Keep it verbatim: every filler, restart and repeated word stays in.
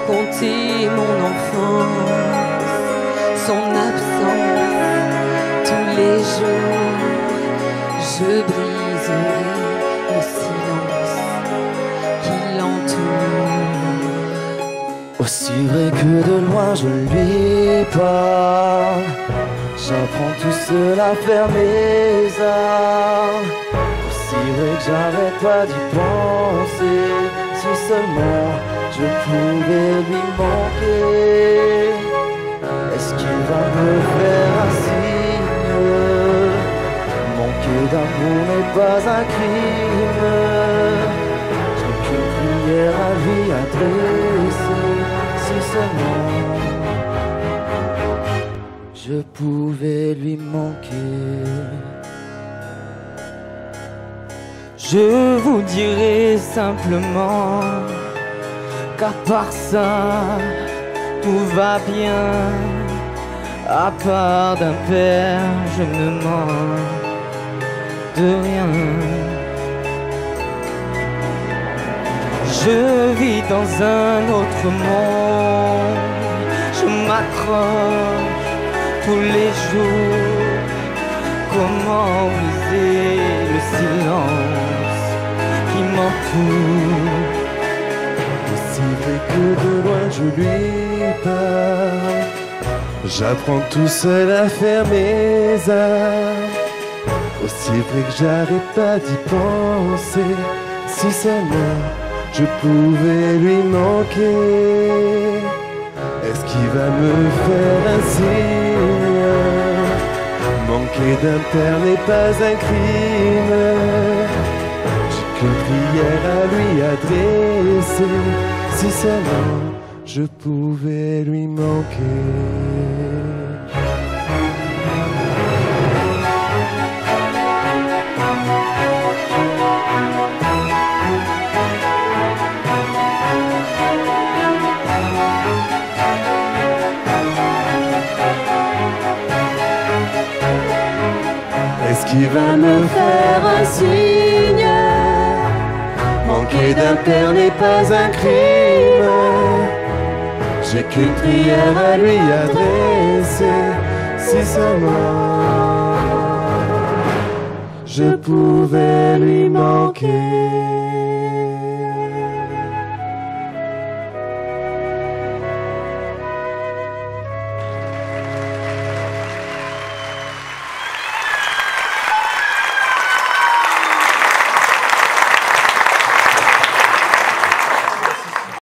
compter mon enfance, son absence tous les jours. Je briserai le silence qui l'entoure. Aussi vrai que de loin je lui parle, j'apprends tout seul à faire mes armes. Aussi vrai que j'arrête pas d'y penser, si seulement je pouvais lui manquer. Est-ce qu'il va me faire un signe? Manquer d'amour n'est pas un crime. J'ai qu'une prière à lui adresser, si seulement je pouvais lui manquer. Je vous dirai simplement qu'à part ça, tout va bien. À part d'un père, je ne manque de rien. Je vis dans un autre monde, je m'accroche tous les jours. Comment briser le silence qui m'entoure? Aussi vrai que de loin je lui parle, j'apprends tout seul à faire mes armes. Aussi vrai que j'arrête pas d'y penser, si seulement je pouvais lui manquer. Est-ce qu'il va me faire un signe? Manquer d'un père n'est pas un crime. J'ai qu'une prière à lui adresser, si seulement je pouvais lui manquer. Est-ce qu'il va me faire un signe? Manquer d'un père n'est pas un crime. J'ai qu'une prière à lui adresser, si seulement je pouvais lui manquer.